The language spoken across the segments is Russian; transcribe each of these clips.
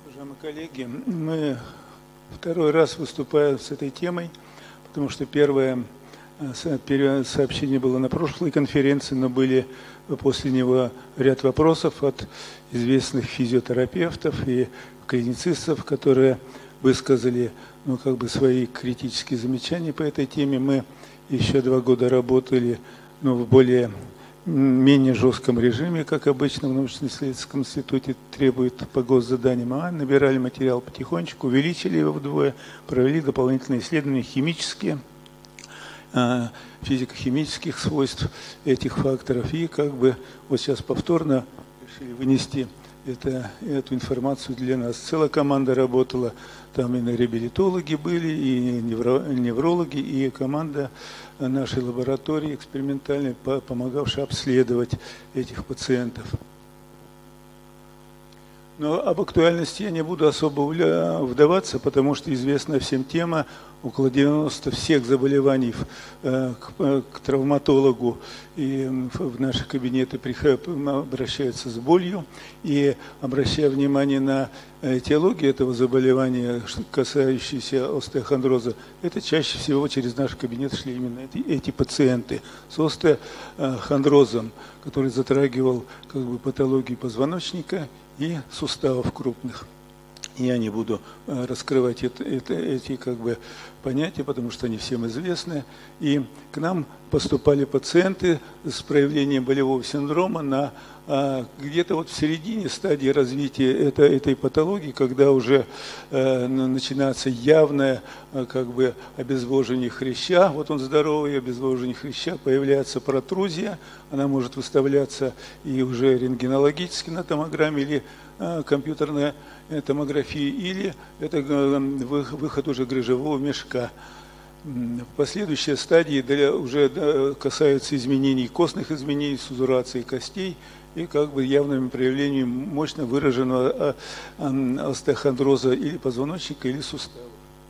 Уважаемые коллеги, мы второй раз выступаем с этой темой, потому что первое сообщение было на прошлой конференции, но были после него ряд вопросов от известных физиотерапевтов и клиницистов, которые высказали свои критические замечания по этой теме. Мы еще 2 года работали в менее жестком режиме, как обычно в научно-исследовательском институте требует по госзаданиям. Набирали материал потихонечку, увеличили его вдвое, провели дополнительные исследования химические, физико-химических свойств этих факторов. И вот сейчас повторно решили вынести эту информацию для нас. Целая команда работала, там и реабилитологи были, и неврологи, и команда нашей лаборатории экспериментальной, помогавшая обследовать этих пациентов. Но об актуальности я не буду особо вдаваться, потому что известна всем тема. Около 90% всех заболеваний к травматологу и в наши кабинеты обращаются с болью. И обращая внимание на этиологию этого заболевания, касающейся остеохондроза, это чаще всего через наш кабинет шли именно эти пациенты с остеохондрозом, который затрагивал патологию позвоночника и суставов крупных. Я не буду раскрывать эти понятия, потому что они всем известны. И к нам поступали пациенты с проявлением болевого синдрома где-то в середине стадии развития этой патологии, когда уже начинается явное обезвоживание хряща. Вот он здоровый, обезвоживание хряща, появляется протрузия, она может выставляться и уже рентгенологически на томограмме или компьютерная томографии, или это выход уже грыжевого мешка. Последующие стадии уже касаются изменений, костных изменений, сузурации костей и явным проявлением мощно выраженного остеохондроза или позвоночника, или сустава.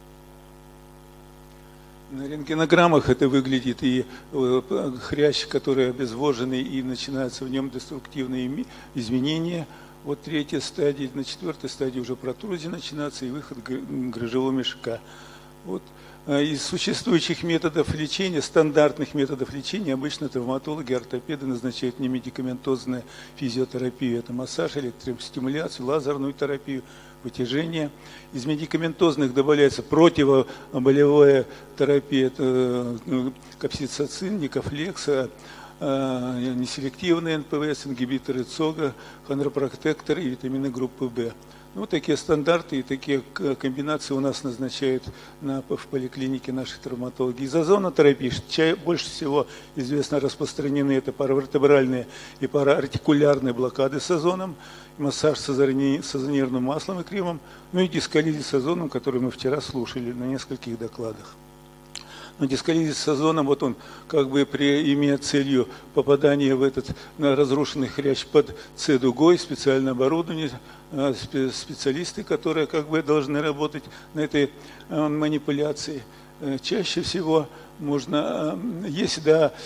На рентгенограммах это выглядит и хрящ, который обезвоженный, и начинаются в нем деструктивные изменения. Вот 3-я стадия, на 4-й стадии уже протрузия начинается и выход грыжевого мешка. Вот. Из существующих методов лечения, стандартных методов лечения, обычно травматологи, ортопеды назначают немедикаментозную физиотерапию. Это массаж, электростимуляцию, лазерную терапию, вытяжение. Из медикаментозных добавляется противоболевая терапия, это капсицицин, никофлекс, неселективные НПВС, ингибиторы ЦОГа, хондропротекторы и витамины группы В. Такие стандарты и такие комбинации у нас назначают в поликлинике наши травматологи. Из озонотерапии больше всего известно распространены это паравертебральные и параартикулярные блокады с озоном, массаж с озонированным маслом и кремом, и дискализис с озоном, который мы вчера слушали на нескольких докладах. Но дискализис с озоном, он имеет целью попадания в этот разрушенный хрящ под С-дугой, специальное оборудование, специалисты, которые должны работать на этой манипуляции. Чаще всего есть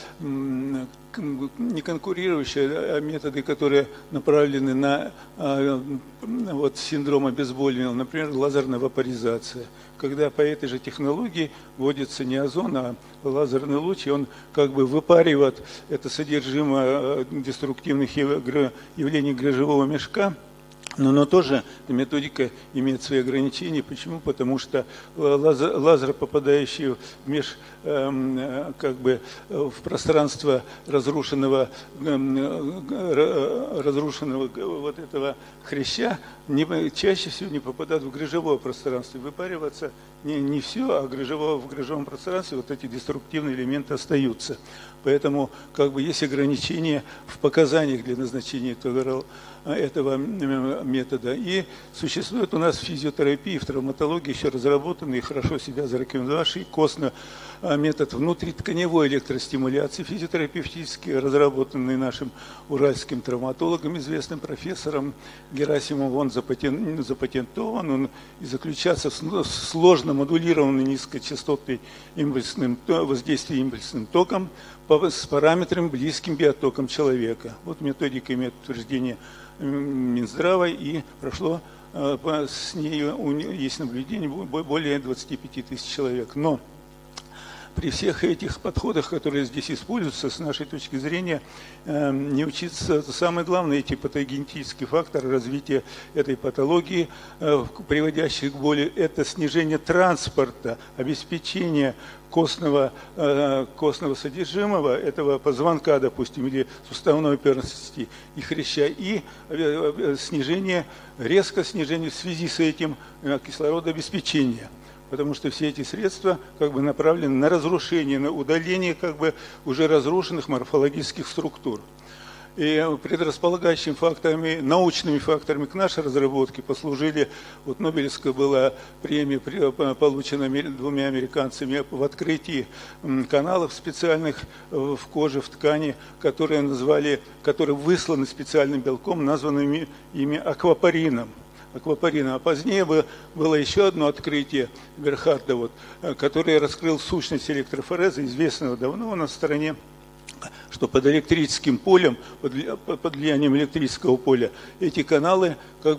не конкурирующие методы, которые направлены на синдром обезболивания, например, лазерная вапоризация, когда по этой же технологии вводится не озон, а лазерный луч, и он выпаривает это содержимое деструктивных явлений грыжевого мешка. Но тоже методика имеет свои ограничения. Почему? Потому что лазер, попадающий в пространство разрушенного этого хряща, чаще всего не попадает в грыжевое пространство. Выпариваться не все, а в грыжевом пространстве эти деструктивные элементы остаются. Поэтому есть ограничения в показаниях для назначения этого метода. И существует у нас в физиотерапии, в травматологии еще разработанный и хорошо себя зарекомендовавший метод внутритканевой электростимуляции физиотерапевтически, разработанный нашим уральским травматологом, известным профессором Герасимовым. Он запатентован, он и заключается в сложно модулированном низкочастотным воздействии импульсным током с параметрами, близким биотокам человека. Вот методика имеет утверждение Минздрава, и прошло с ней есть наблюдение более 25 тысяч человек. Но при всех этих подходах, которые здесь используются, с нашей точки зрения, не учиться, самое главное, эти патогенетические факторы развития этой патологии, приводящих к боли, это снижение транспорта, обеспечение костного содержимого этого позвонка, допустим, или суставной поверхности и хряща, и резкое снижение в связи с этим кислородообеспечения. Потому что все эти средства направлены на разрушение, на удаление уже разрушенных морфологических структур. И предрасполагающими факторами, научными факторами к нашей разработке послужили, вот Нобелевская была премия, получена двумя американцами в открытии каналов специальных в коже, в ткани, которые высланы специальным белком, названным ими аквапорином. А позднее было еще одно открытие Берхарда, который раскрыл сущность электрофореза, известного давно у нас в стране, что под электрическим полем, под влиянием электрического поля, эти каналы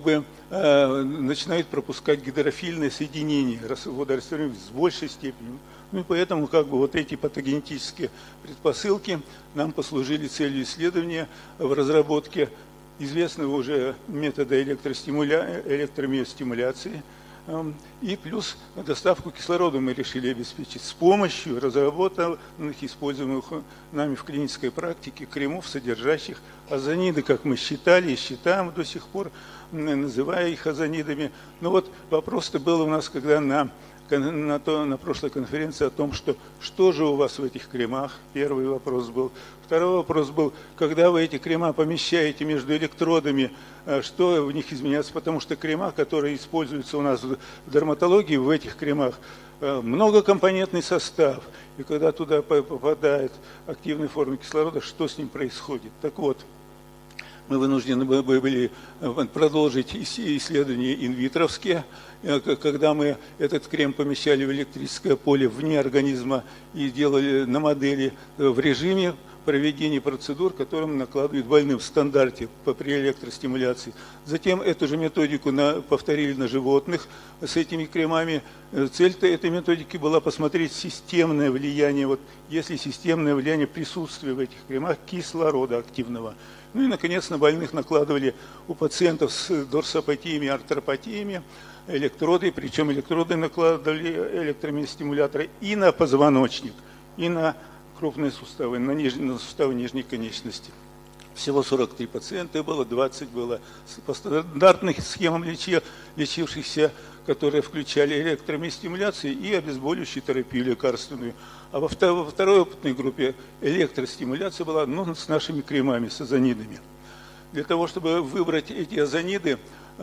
начинают пропускать гидрофильное соединение, водорастворимость с большей степенью. Ну и поэтому вот эти патогенетические предпосылки нам послужили целью исследования в разработке известного уже метода электромиостимуляции, и плюс доставку кислорода мы решили обеспечить с помощью разработанных, используемых нами в клинической практике кремов, содержащих озониды, как мы считали и считаем до сих пор, называя их озонидами. Но вот вопрос-то был у нас, когда на прошлой конференции о том, что же у вас в этих кремах. Первый вопрос был. Второй вопрос был, когда вы эти крема помещаете между электродами, что в них изменяется, потому что крема, которые используются у нас в дерматологии, в этих кремах многокомпонентный состав. И когда туда попадает активная форма кислорода, что с ним происходит? Так вот, мы вынуждены были продолжить исследования инвитровские, когда мы этот крем помещали в электрическое поле вне организма и делали на модели в режиме проведения процедур, которым накладывают больным в стандарте при электростимуляции. Затем эту же методику повторили на животных с этими кремами. Цель-то этой методики была посмотреть системное влияние, если системное влияние присутствия в этих кремах кислорода активного. Ну и, наконец, на больных накладывали у пациентов с дорсопатиями, артропатиями электроды, причем электроды накладывали электромиостимуляторы и на позвоночник, и на крупные суставы, на суставы нижней конечности. Всего 43 пациента было, 20 было по стандартным схемам лечившихся, которые включали электромиостимуляцию и обезболивающую терапию лекарственную. А во второй опытной группе электростимуляция была с нашими кремами, с озонидами. Для того, чтобы выбрать эти озониды,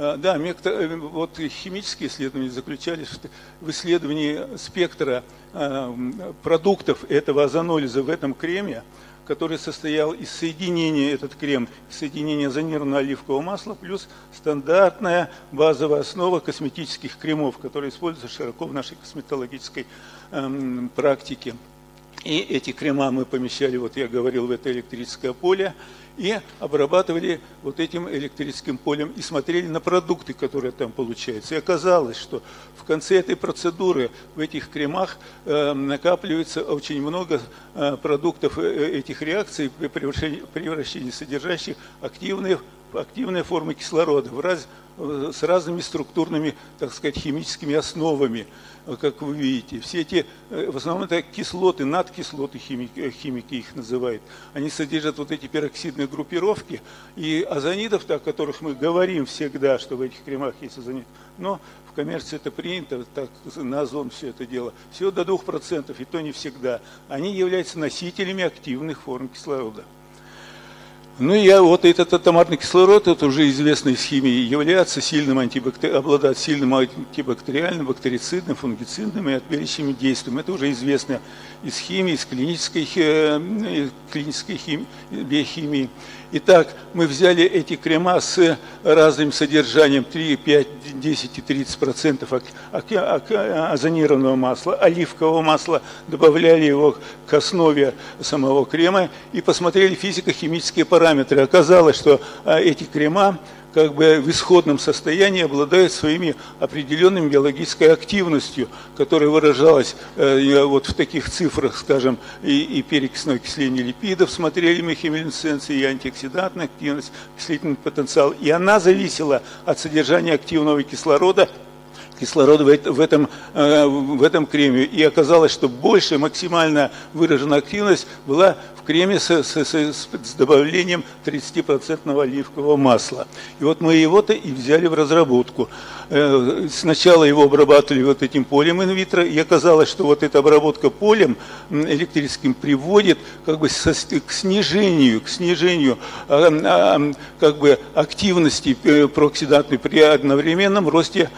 химические исследования заключались в исследовании спектра продуктов этого озонолиза в этом креме, который состоял из соединения, этот крем, соединения озонированного оливкового масла плюс стандартная базовая основа косметических кремов, которые используются широко в нашей косметологической практике. И эти крема мы помещали, я говорил, в это электрическое поле и обрабатывали этим электрическим полем и смотрели на продукты, которые там получаются. И оказалось, что в конце этой процедуры в этих кремах накапливается очень много продуктов этих реакций при превращении, содержащих активные формы кислорода с разными структурными, так сказать, химическими основами, как вы видите. Все эти, в основном это кислоты, надкислоты, химики их называют. Они содержат эти пероксидные группировки. И озонидов, о которых мы говорим всегда, что в этих кремах есть озонид, но в коммерции это принято, так на озон все это дело, всего до 2%, и то не всегда. Они являются носителями активных форм кислорода. Ну и этот атомарный кислород, это уже известно из химии, является обладает сильным антибактериальным, бактерицидным, фунгицидным и отбелящим действием. Это уже известно из химии, из клинической биохимии. Итак, мы взяли эти крема с разным содержанием 3, 5, 10 и 30% озонированного масла, оливкового масла, добавляли его к основе самого крема и посмотрели физико-химические параметры. Оказалось, что эти крема как бы в исходном состоянии обладают своими определенными биологической активностью, которая выражалась вот в таких цифрах, скажем, и перекисное окисление липидов, смотрели мы химилюминесценции, и антиоксидантная активность, окислительный потенциал, и она зависела от содержания активного кислорода в этом креме. И оказалось, что большая максимально выраженная активность была в креме с добавлением 30% оливкового масла. И вот мы его-то и взяли в разработку. Сначала его обрабатывали вот этим полем инвитро, и оказалось, что вот эта обработка полем электрическим приводит как бы к снижению как бы активности прооксидантной при одновременном росте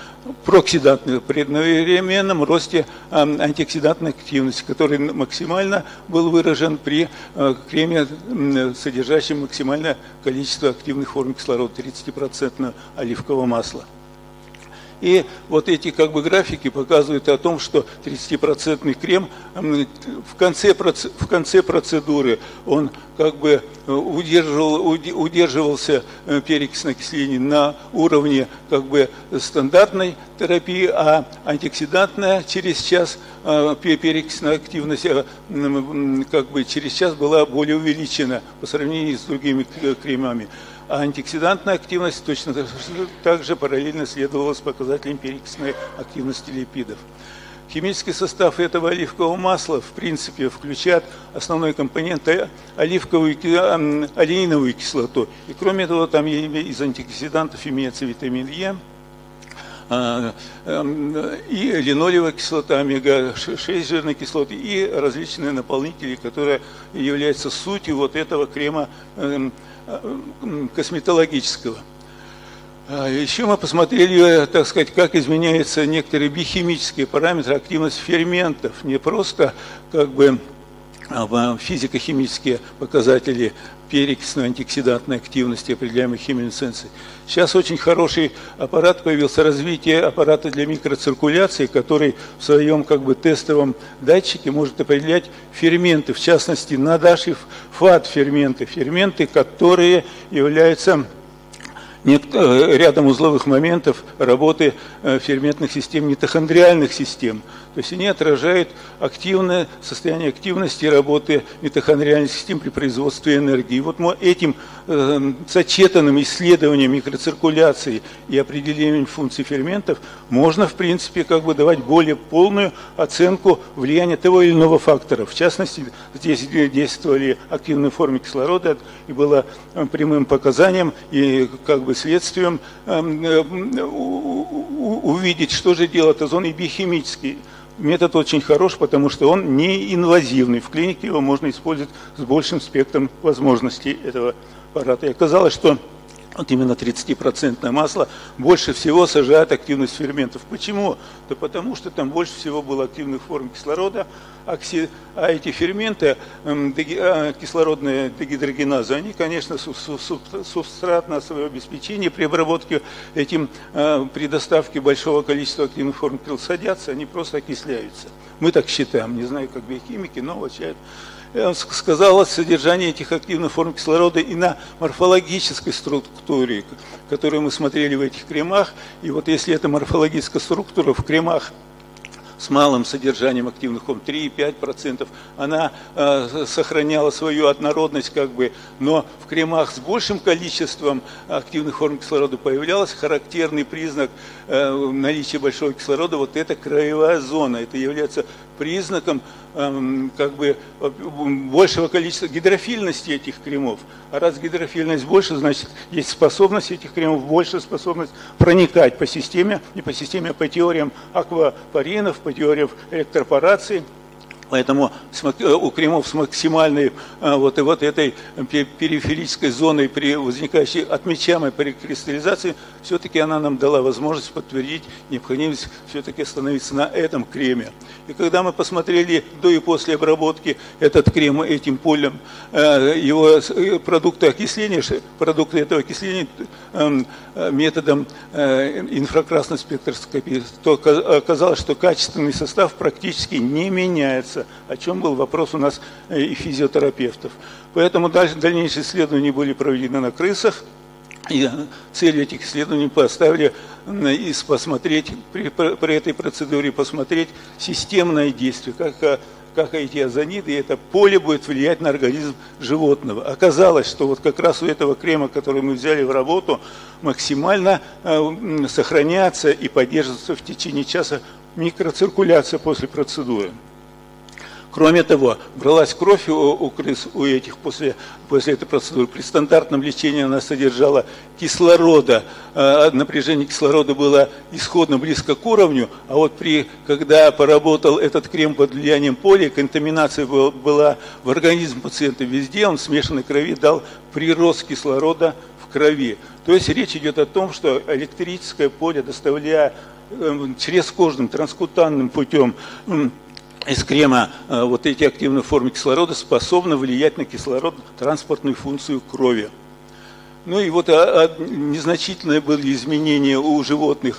антиоксидантной активности, который максимально был выражен при креме, содержащем максимальное количество активных форм кислорода, 30% оливкового масла. И вот эти как бы графики показывают о том, что 30% крем в конце процедуры он как бы удерживался перекисное окисление на уровне как бы стандартной терапии, а антиоксидантная через час перекисная активность как бы через час была более увеличена по сравнению с другими кремами. А антиоксидантная активность точно так же параллельно следовала с показателем перекисной активности липидов. Химический состав этого оливкового масла, в принципе, включает основной компонент олеиновую кислоту. И кроме того, там из антиоксидантов имеется витамин Е, и линолевая кислота, омега-6 жирной кислоты и различные наполнители, которые являются сутью вот этого крема косметологического. Еще мы посмотрели, так сказать, как изменяются некоторые биохимические параметры, активность ферментов, не просто как бы физико-химические показатели перекисной антиоксидантной активности, определяемой химилюминесценцией. Сейчас очень хороший аппарат появился, развитие аппарата для микроциркуляции, который в своем как бы тестовом датчике может определять ферменты, в частности, ферменты, которые являются рядом узловых моментов работы ферментных систем, митохондриальных систем. То есть они отражают активное состояние активности работы митохондриальных систем при производстве энергии. И вот мы этим сочетанным исследованием микроциркуляции и определением функций ферментов можно, в принципе, как бы давать более полную оценку влияния того или иного фактора. В частности, здесь действовали активные формы кислорода, и было прямым показанием и как бы следствием увидеть, что же делает озон и биохимический. Метод очень хорош, потому что он не инвазивный. В клинике его можно использовать с большим спектром возможностей этого аппарата. И оказалось, что вот именно 30% масло больше всего сажает активность ферментов. Почему? Да потому что там больше всего было активных форм кислорода, а эти ферменты, кислородные дегидрогеназы, они, конечно, субстратное свое обеспечение при обработке при доставке большого количества активных форм садятся, они просто окисляются. Мы так считаем, не знаю, как биохимики, но вот сказалось содержание этих активных форм кислорода и на морфологической структуре, которую мы смотрели в этих кремах. И вот если эта морфологическая структура в кремах с малым содержанием активных форм, 3,5%, она сохраняла свою однородность, как бы, но в кремах с большим количеством активных форм кислорода появлялся характерный признак наличия большого кислорода, вот это краевая зона, это является признаком как бы большего количества гидрофильности этих кремов. А раз гидрофильность больше, значит, есть способность этих кремов, большая способность проникать по системе, не по системе, а по теориям аквапаринов, по теориям электропорации. Поэтому у кремов с максимальной вот этой периферической зоной, при возникающей отмечаемой при кристаллизации, все-таки она нам дала возможность подтвердить необходимость все-таки остановиться на этом креме. И когда мы посмотрели до и после обработки этот крем этим полем, его продукты этого окисления методом инфракрасной спектроскопии, то оказалось, что качественный состав практически не меняется, о чем был вопрос у нас и физиотерапевтов. Поэтому дальнейшие исследования были проведены на крысах, и целью этих исследований поставили посмотреть при этой процедуре посмотреть системное действие, как эти озониды и это поле будет влиять на организм животного. Оказалось, что вот как раз у этого крема, который мы взяли в работу, максимально сохраняется и поддерживается в течение часа микроциркуляция после процедуры. Кроме того, бралась кровь у крыс, у этих после этой процедуры. При стандартном лечении она содержала кислорода, напряжение кислорода было исходно близко к уровню, а вот когда поработал этот крем под влиянием поля, контаминация была в организм пациента везде, он в смешанной крови дал прирост кислорода в крови. То есть речь идет о том, что электрическое поле, доставляя чрезкожным транскутанным путем из крема вот эти активные формы кислорода способны влиять на кислород-транспортную функцию крови. Ну и вот незначительные были изменения у животных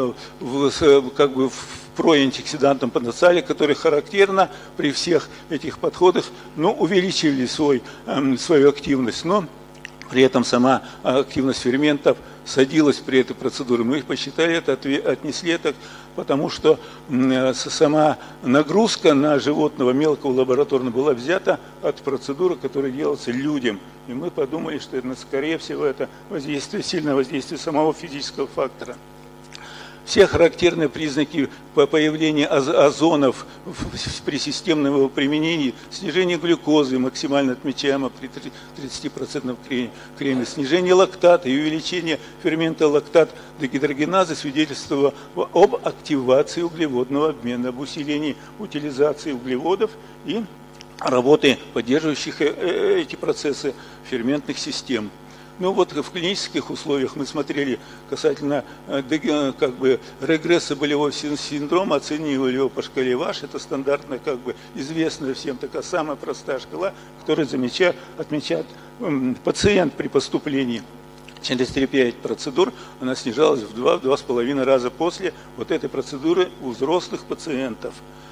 в проантиоксидантном потенциале, который характерно при всех этих подходах, но увеличили свою активность. Но при этом сама активность ферментов садилась при этой процедуре. Мы их посчитали, отнесли это, потому что сама нагрузка на животного мелкого лабораторно была взята от процедуры, которая делается людям. И мы подумали, что это, скорее всего, это сильное воздействие самого физического фактора. Все характерные признаки появления озонов при системном его применении, снижение глюкозы, максимально отмечаемо при 30% креме, снижение лактата и увеличение фермента лактат дегидрогеназы свидетельствовало об активации углеводного обмена, об усилении утилизации углеводов и работы, поддерживающих эти процессы ферментных систем. Ну вот в клинических условиях мы смотрели касательно регресса болевого синдрома, оценивали его по шкале ВАШ. Это стандартная, известная всем такая самая простая шкала, которую отмечает пациент при поступлении. Через 3-5 процедур она снижалась в 2-2,5 раза после вот этой процедуры у взрослых пациентов.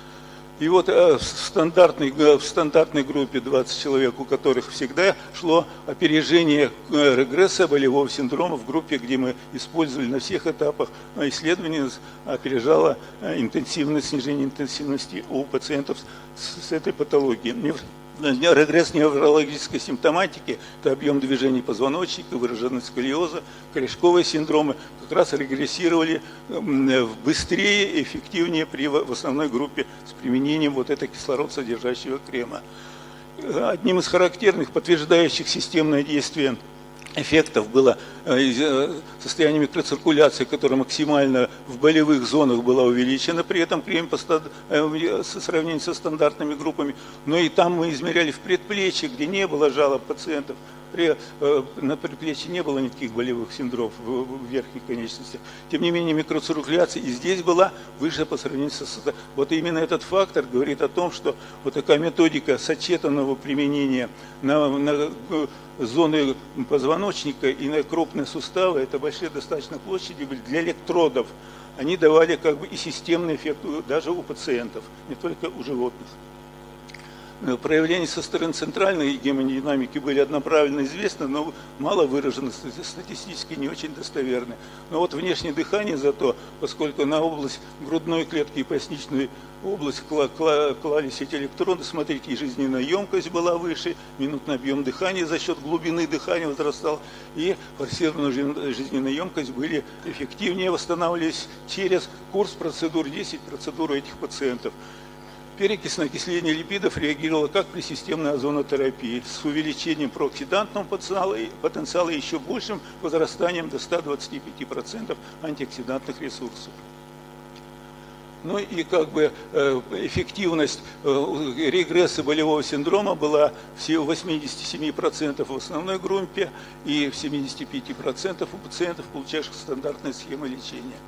И вот в стандартной группе 20 человек, у которых всегда шло опережение регресса болевого синдрома, в группе, где мы использовали на всех этапах исследования, опережало снижение интенсивности у пациентов с этой патологией. Регресс неврологической симптоматики – это объем движений позвоночника, выраженность сколиоза, корешковые синдромы как раз регрессировали быстрее и эффективнее в основной группе с применением вот этого кислород-содержащего крема. Одним из характерных, подтверждающих системное действие эффектов было состояние микроциркуляции, которое максимально в болевых зонах было увеличено при этом креме в сравнении со стандартными группами. Но и там мы измеряли в предплечье, где не было жалоб пациентов. На предплечье не было никаких болевых синдромов в верхних конечностях. Тем не менее, микроциркуляция и здесь была выше по сравнению со... Вот именно этот фактор говорит о том, что вот такая методика сочетанного применения на зоны позвоночника и на крупные суставы, это большие достаточно площади были для электродов. Они давали и системный эффект даже у пациентов, не только у животных. Проявления со стороны центральной гемодинамики были одноправильно известны, но мало выражены, статистически не очень достоверны. Но вот внешнее дыхание зато, поскольку на область грудной клетки и поясничную область клались эти электроды, смотрите, и жизненная емкость была выше, минутный объем дыхания за счет глубины дыхания возрастал, и форсированная жизненная емкость были эффективнее, восстанавливались через курс процедур, 10 процедур у этих пациентов. Перекись на окисление липидов реагировала как при системной озонотерапии с увеличением прооксидантного потенциала и еще большим возрастанием до 125% антиоксидантных ресурсов. Ну и как бы эффективность регресса болевого синдрома была всего 87% в основной группе и в 75% у пациентов, получавших стандартные схемы лечения.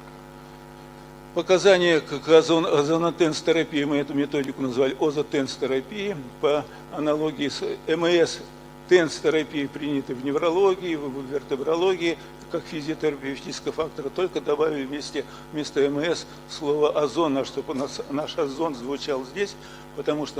Показания к озонотенс-терапии, мы эту методику назвали озотенс-терапией, по аналогии с МС-тенс-терапией, принятой в неврологии, в вертебрологии, как физиотерапевтического фактора, только добавили вместо МС слово озон, чтобы наш озон звучал здесь, потому что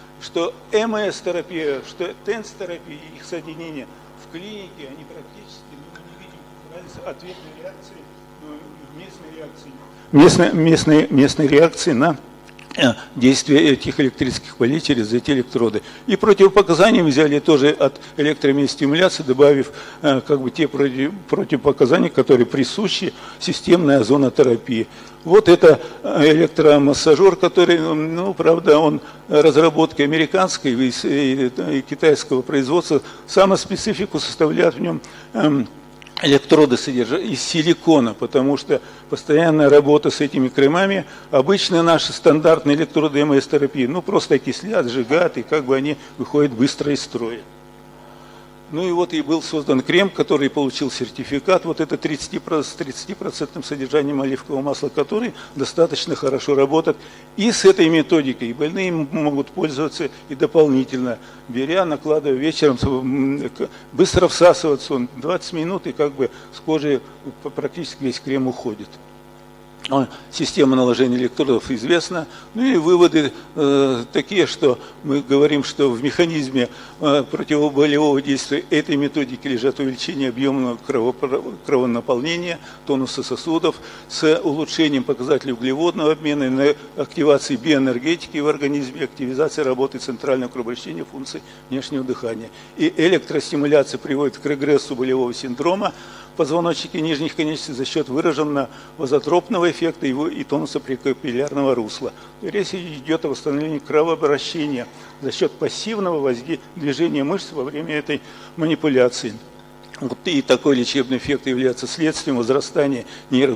МС-терапия, что тенс-терапия, их соединение в клинике, они практически, мы не видим, как разница ответной реакции, местной реакции. Местные реакции на действие этих электрических полей через эти электроды. И противопоказания взяли тоже от электромиостимуляции, добавив как бы те противопоказания, которые присущи системной озонотерапии. Вот это электромассажер, который, ну, правда, он разработки американской и китайского производства. Самую специфику составляют в нем электроды из силикона, потому что постоянная работа с этими кремами, обычно наши стандартные электроды МС-терапии, ну, просто окислят, сжигают, и как бы они выходят быстро из строя. Ну и вот и был создан крем, который получил сертификат, вот это с 30% содержанием оливкового масла, который достаточно хорошо работает и с этой методикой. И больные могут пользоваться и дополнительно, беря, накладывая вечером, быстро всасываться, он 20 минут, и как бы с кожи практически весь крем уходит. Система наложения электродов известна. Ну и выводы такие, что мы говорим, что в механизме противоболевого действия этой методики лежат увеличение объемного кровонаполнения, тонуса сосудов с улучшением показателей углеводного обмена, активацией биоэнергетики в организме, активизацией работы центрального кровообращения, функций внешнего дыхания. И электростимуляция приводит к регрессу болевого синдрома позвоночника нижних конечностей за счет выраженного вазотропного эффекта и тонуса прикапиллярного русла. Речь идет о восстановлении кровообращения за счет пассивного движения мышц во время этой манипуляции. Вот и такой лечебный эффект является следствием возрастания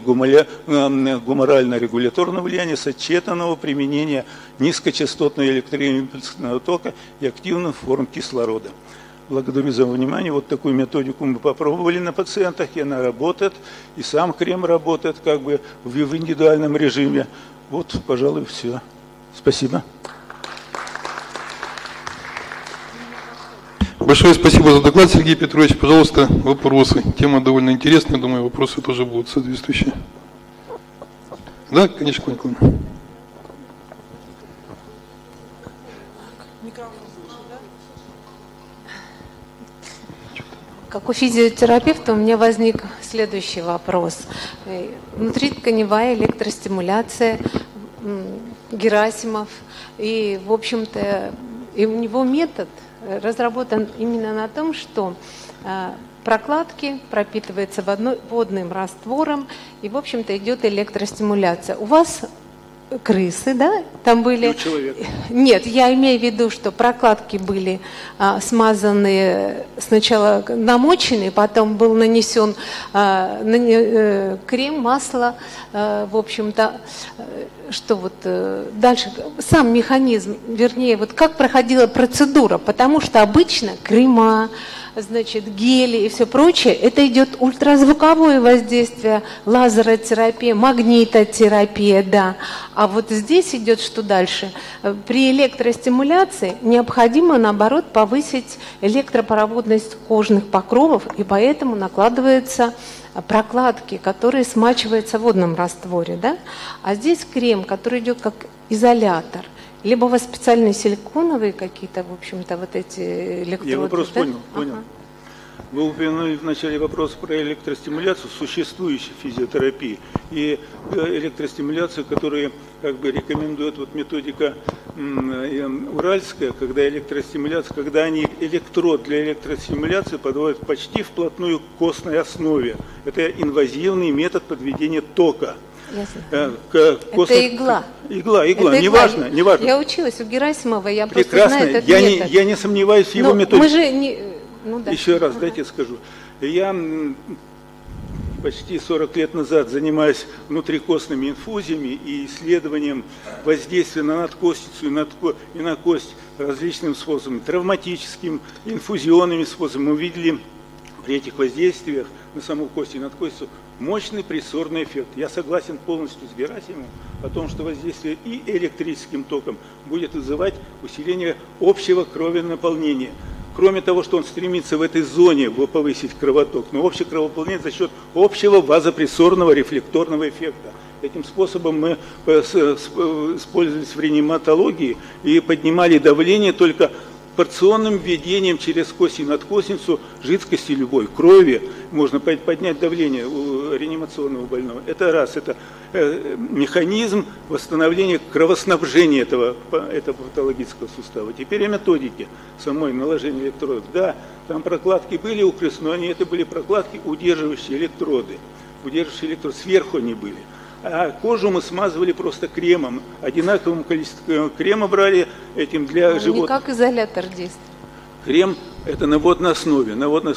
нейрогуморально-регуляторного влияния сочетанного применения низкочастотного электроимпульсного тока и активных форм кислорода. Благодарю за внимание. Вот такую методику мы попробовали на пациентах, и она работает, и сам крем работает как бы в индивидуальном режиме. Вот, пожалуй, все. Спасибо. Большое спасибо за доклад, Сергей Петрович. Пожалуйста, вопросы. Тема довольно интересная, думаю, вопросы тоже будут соответствующие. Да, конечно, Клавдия Николаевна. Как у физиотерапевта у меня возник следующий вопрос. Внутритканевая электростимуляция, Герасимов, и, в общем-то, и у него метод разработан именно на том, что прокладки пропитываются водным раствором, и, в общем-то, идет электростимуляция. У вас крысы, да, там были? Нет, я имею в виду, что прокладки были смазаны, сначала намочены, потом был нанесен крем, масло, в общем-то, что вот дальше, сам механизм, вернее, вот как проходила процедура, потому что обычно крема, значит, гели и все прочее, это идет ультразвуковое воздействие, лазеротерапия, магнитотерапия, да. А вот здесь идет что дальше? При электростимуляции необходимо, наоборот, повысить электропроводность кожных покровов, и поэтому накладываются прокладки, которые смачиваются в водном растворе, да. А здесь крем, который идет как изолятор. Либо у вас специальные силиконовые какие-то, в общем-то, вот эти электроды. Я вопрос да? понял. Ага. Вы упомянули в начале вопрос про электростимуляцию существующей физиотерапии и электростимуляцию, которую как бы рекомендует вот методика уральская, когда электростимуляция, когда они электрод для электростимуляции подводят почти вплотную к костной основе. Это инвазивный метод подведения тока. Это игла. Игла, это неважно. Я училась у Герасимова, я прекрасно. Просто знаю этот метод. Я не сомневаюсь в его методике. Мы же не... Еще раз, дайте скажу. Я почти 40 лет назад, занимаясь внутрикостными инфузиями и исследованием воздействия на надкостницу и на кость различными способами, травматическим, инфузионными способами, мы увидели при этих воздействиях на саму кость и надкостницу мощный прессорный эффект. Я согласен полностью с Герасимовым о том, что воздействие и электрическим током будет вызывать усиление общего кровенаполнения. Кроме того, что он стремится в этой зоне повысить кровоток, но общее кровонаполнение за счет общего вазопрессорного рефлекторного эффекта. Этим способом мы использовались в реаниматологии и поднимали давление только порционным введением через кость и надкостницу жидкости любой, крови, можно поднять давление у реанимационного больного. Это раз, это механизм восстановления кровоснабжения этого патологического сустава. Теперь о методике самой наложения электродов. Да, там прокладки были у крыс, но это были прокладки, удерживающие электроды. Удерживающие электроды, сверху они были. А кожу мы смазывали просто кремом. Одинаковым количеством крема брали этим для животных. Не как изолятор действует. Крем – это на водной основе.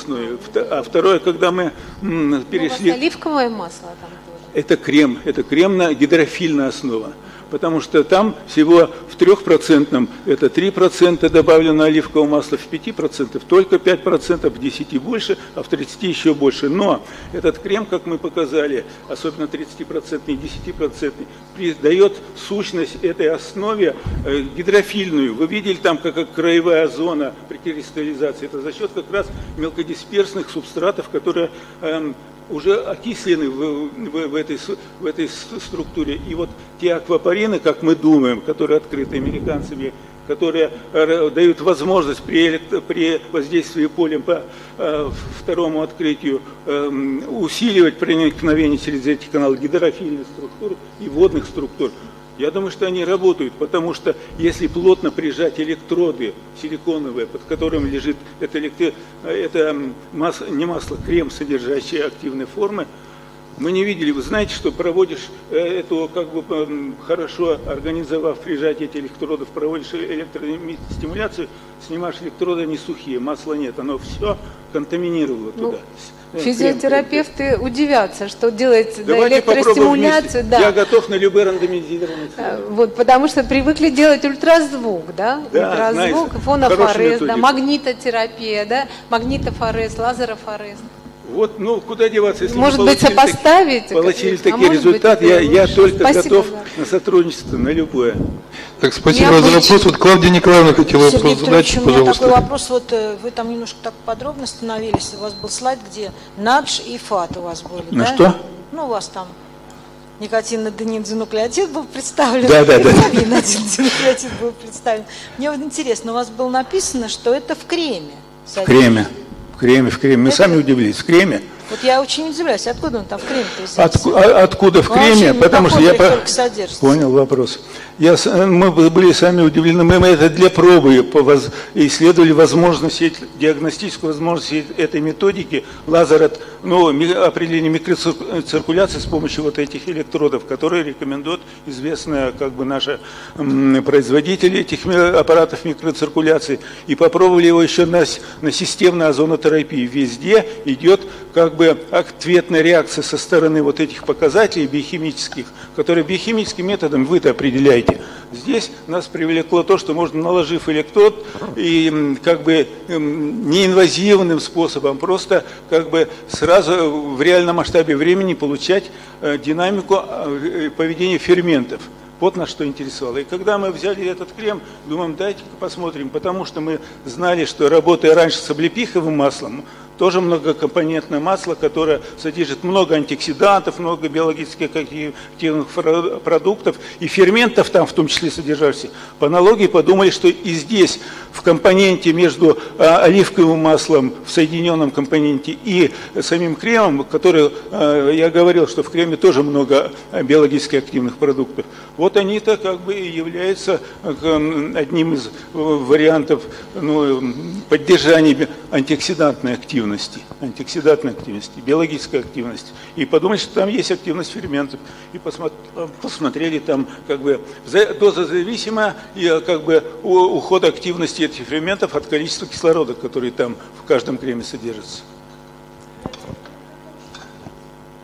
А второе, когда мы перешли… У вас оливковое масло там тоже? Это крем на гидрофильная основа. Потому что там всего в 3% это 3% добавлено оливкового масла, в 5% только 5%, в 10% больше, а в 30% еще больше. Но этот крем, как мы показали, особенно 30% и 10%, придает сущность этой основе гидрофильную. Вы видели там, как краевая зона при кристаллизации. Это за счет как раз мелкодисперсных субстратов, которые уже окислены в этой структуре. И вот те аквапарины, как мы думаем, которые открыты американцами, которые дают возможность при воздействии полем по второму открытию усиливать проникновение через эти каналы гидрофильных структур и водных структур. Я думаю, что они работают, потому что если плотно прижать электроды силиконовые, под которыми лежит крем, содержащий активные формы, мы не видели. Вы знаете, что проводишь эту, хорошо организовав прижатие этих электродов, проводишь электростимуляцию, снимаешь электроды, они сухие, масла нет, оно все контаминировало туда. Физиотерапевты удивятся, что делает электростимуляцию. Да. Я готов на любые рандомизированные. Вот, потому что привыкли делать ультразвук, да? Да, ультразвук, фонофорез, да, магнитотерапия, да, магнитофорез, лазерофорез. Вот, куда деваться, если может мы быть, сопоставить, получили такие результаты, я только готов на сотрудничество, на любое. Так, спасибо за вопрос. Вот Клавдия Николаевна хотела вопрос задать, пожалуйста. У меня такой вопрос, вы там немножко так подробно остановились, у вас был слайд, где НАДЖ и ФАТ у вас были, да? Что? У вас там никотин-аденин-динуклеотид был представлен. Да. Аденин-динуклеотид был представлен. Мне вот интересно, у вас было написано, что это в креме. В креме. В креме. Мы сами удивились. В креме. Вот я очень удивляюсь, откуда он там в креме-то? Откуда в креме? Потому что я понял вопрос. Мы были сами удивлены. Мы это для пробы исследовали диагностическую возможность этой методики определение микроциркуляции с помощью вот этих электродов, которые рекомендуют известные наши производители этих аппаратов микроциркуляции. И попробовали его еще на системной озонотерапии. Везде идет ответная реакция со стороны вот этих показателей биохимических, которые биохимическим методом вы-то определяете. Здесь нас привлекло то, что можно, наложив электрод и неинвазивным способом, просто сразу в реальном масштабе времени получать динамику поведения ферментов. Вот нас что интересовало. И когда мы взяли этот крем, думаем, дайте-ка посмотрим, потому что мы знали, что работая раньше с облепиховым маслом, тоже многокомпонентное масло, которое содержит много антиоксидантов, много биологически активных продуктов и ферментов там в том числе содержащихся. По аналогии подумали, что и здесь в компоненте между оливковым маслом, в соединенном компоненте и самим кремом, который, я говорил, что в креме тоже много биологически активных продуктов. Вот они-то и являются одним из вариантов поддержания антиоксидантной активности, биологической активности. И подумали, что там есть активность ферментов. И посмотрели там дозозависимо и уход активности этих ферментов от количества кислорода, который там в каждом креме содержится.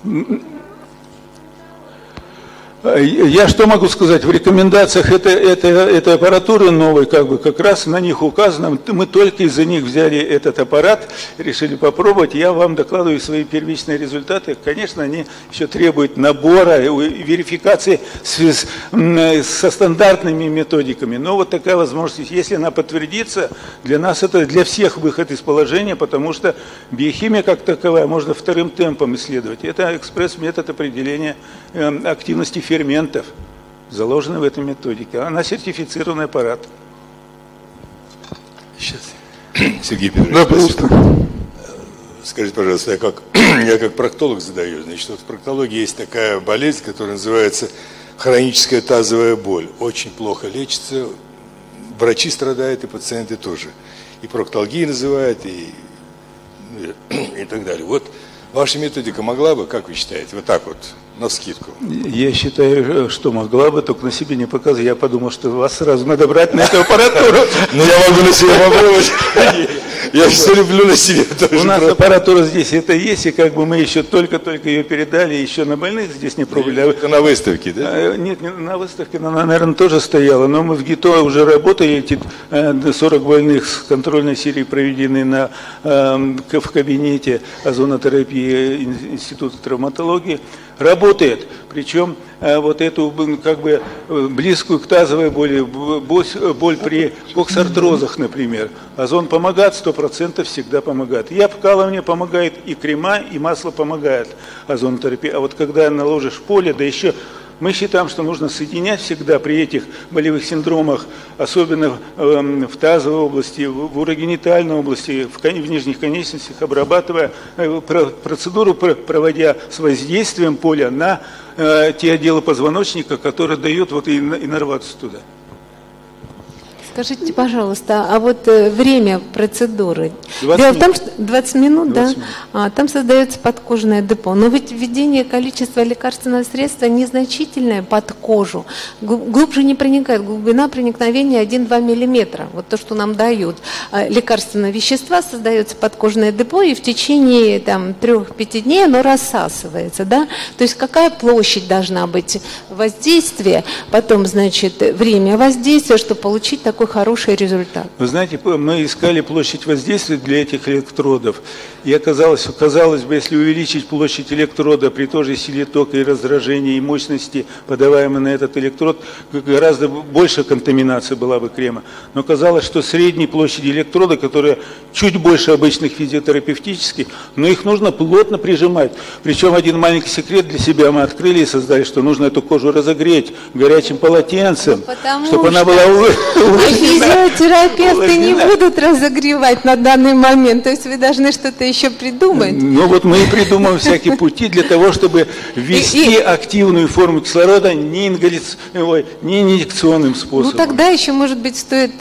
Я что могу сказать? В рекомендациях этой аппаратуры новой, как раз на них указано, мы только из-за них взяли этот аппарат, решили попробовать. Я вам докладываю свои первичные результаты. Конечно, они еще требуют набора, верификации со стандартными методиками. Но вот такая возможность, если она подтвердится, для нас это для всех выход из положения, потому что биохимия как таковая можно вторым темпом исследовать. Это экспресс-метод определения активности ферментов, заложены в этой методике. Она сертифицированный аппарат. Сейчас. Сергей Петрович, да, пожалуйста. Скажите, пожалуйста, я как проктолог задаю, значит, вот в проктологии есть такая болезнь, которая называется хроническая тазовая боль. Очень плохо лечится, врачи страдают, и пациенты тоже. И проктология называют, и так далее. Вот ваша методика могла бы, как вы считаете, вот так вот, навскидку? Я считаю, что могла бы, только на себе не показывать. Я подумал, что вас сразу надо брать на эту аппаратуру. Ну, я могу на себе попробовать. Я все люблю на себе тоже. У нас аппаратура здесь это есть, и как бы мы еще только-только ее передали, еще на больных здесь не пробовали. На выставке, да? Нет, не на выставке, она, наверное, тоже стояла, но мы в ГИТО уже работали, эти 40 больных с контрольной серией проведены в кабинете озонотерапии Института травматологии. Работает, причем вот эту как бы близкую к тазовой боли, боль при коксартрозах, например. Озон помогает, 100% всегда помогает. И обкалывание помогает, и крема, и масло помогает озонотерапии. А вот когда наложишь поле, да еще мы считаем, что нужно соединять всегда при этих болевых синдромах, особенно в тазовой области, в урогенитальной области, в нижних конечностях, обрабатывая процедуру, проводя с воздействием поля на те отделы позвоночника, которые дают вот иннервацию туда. Скажите, пожалуйста, а вот время процедуры? 20 Дело в том, что 20 минут, 20 да? Там создается подкожное депо. Но ведь введение количества лекарственного средства незначительное под кожу. Глубже не проникает. Глубина проникновения 1-2 миллиметра. Вот то, что нам дают. Лекарственные вещества, создается подкожное депо, и в течение 3-5 дней оно рассасывается. Да? То есть какая площадь должна быть воздействия, потом, значит, время воздействия, чтобы получить такой хороший результат. Вы знаете, мы искали площадь воздействия для этих электродов. И казалось бы, если увеличить площадь электрода при той же силе тока и раздражения и мощности, подаваемой на этот электрод, гораздо больше контаминации была бы крема. Но казалось, что средней площади электрода, которая чуть больше обычных физиотерапевтических, но их нужно плотно прижимать. Причем один маленький секрет для себя мы открыли и создали, что нужно эту кожу разогреть горячим полотенцем, чтобы она была физиотерапевты не будут разогревать на данный момент, то есть вы должны что-то еще придумать. Ну вот мы и придумаем всякие пути для того, чтобы ввести активную форму кислорода не инъекционным способом. Ну тогда еще, может быть, стоит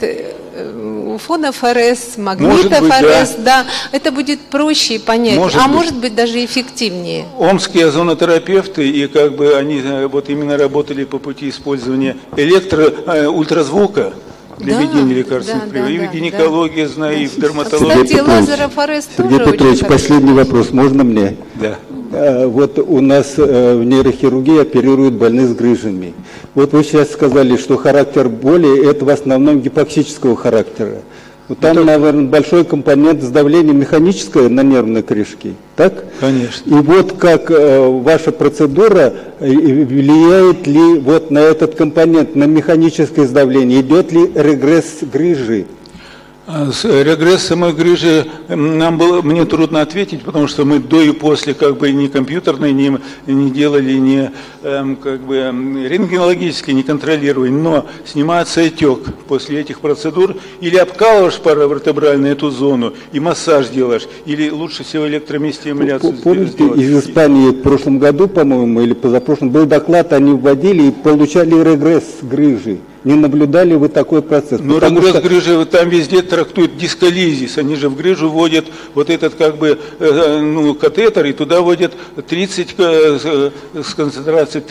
фонофорез, магнитофорез, да, это будет проще и понятнее, может быть даже эффективнее. Омские озонотерапевты, и как бы они вот именно работали по пути использования ультразвука для введения лекарственных приемов. И в гинекологии, знаю, и в дерматологии. Кстати, лазерофорез тоже Сергей Петрович, последний вопрос, можно мне? Да. Вот у нас в нейрохирургии оперируют больных с грыжами. Вот вы сейчас сказали, что характер боли – это в основном гипоксического характера. Вот там, наверное, большой компонент сдавления механическое на нервной крышке, так? Конечно. И вот как ваша процедура влияет ли вот на этот компонент, на механическое сдавление? Идет ли регресс грыжи? Регресс самой грыжи мне трудно ответить, потому что мы до и после как бы ни компьютерной не делали, ни как бы рентгенологически не контролировали, но снимается отек после этих процедур, или обкалываешь паравертебрально эту зону и массаж делаешь, или лучше всего электромиостимуляцию. Помните, из Испании в прошлом году, по-моему, или позапрошлом, был доклад, они вводили и получали регресс грыжи. Не наблюдали вы такой процесс? Ну, регресс грыжи, там везде трактуют дисколизис. Они же в грыжу вводят вот этот как бы катетер, и туда вводят 30 с концентрацией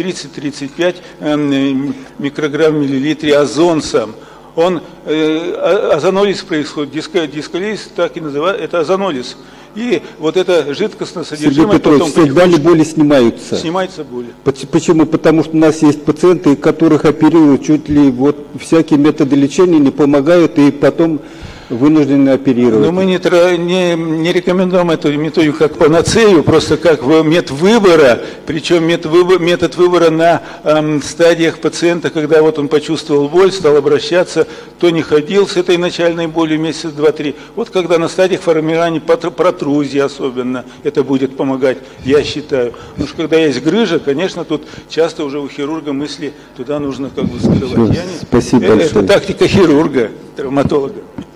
30-35 микрограмм в миллилитре озон сам. Озонолиз происходит, дисколизис так и называют, это озонолиз. И вот это жидкостное Сергей содержимое Петрович, потом всегда ли боли снимаются? снимается боли. Почему? Потому что у нас есть пациенты, которых оперируют чуть ли вот всякие методы лечения не помогают, и потом вынуждены оперировать. Но мы не рекомендуем эту методику как панацею, просто как метод выбора, причем метод выбора на стадиях пациента, когда вот он почувствовал боль, стал обращаться, то не ходил с этой начальной болью месяца 2-3. Вот когда на стадиях формирования протрузии особенно это будет помогать, я считаю. Потому что когда есть грыжа, конечно, тут часто уже у хирурга мысли туда нужно как бы скрывать. Все, спасибо большое. Это тактика хирурга, травматолога.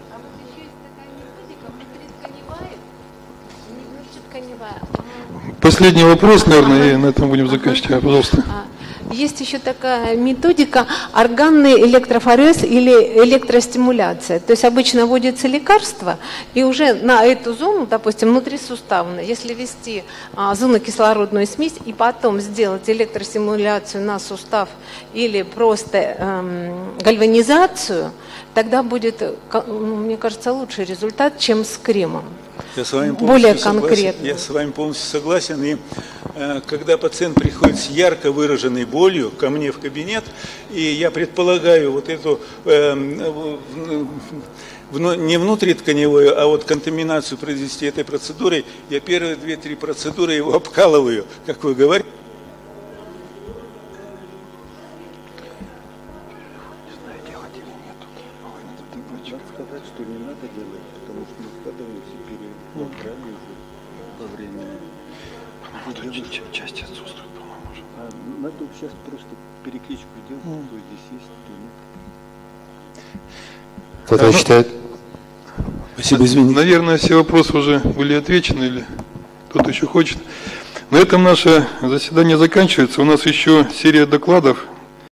Последний вопрос, наверное, и на этом будем заканчивать. Пожалуйста. Есть еще такая методика органный электрофорез или электростимуляция. То есть обычно вводится лекарство, и уже на эту зону, допустим, внутрисуставно, если ввести зонокислородную смесь и потом сделать электростимуляцию на сустав или просто гальванизацию, тогда будет, мне кажется, лучший результат, чем с кремом. Я с вами более конкретно. Я с вами полностью согласен. И когда пациент приходит с ярко выраженной болью ко мне в кабинет, и я предполагаю вот эту не внутритканевую, а вот контаминацию произвести этой процедурой, я первые 2-3 процедуры его обкалываю, как вы говорите. Сказать, что не надо делать, потому что мы складываемся перед крайне по времени. Часть отсутствует, по-моему, уже. Надо сейчас просто перекличку сделать, кто здесь есть, кто нет. Кто-то считает? Спасибо, извините. Наверное, все вопросы уже были отвечены, или кто-то еще хочет. На этом наше заседание заканчивается. У нас еще серия докладов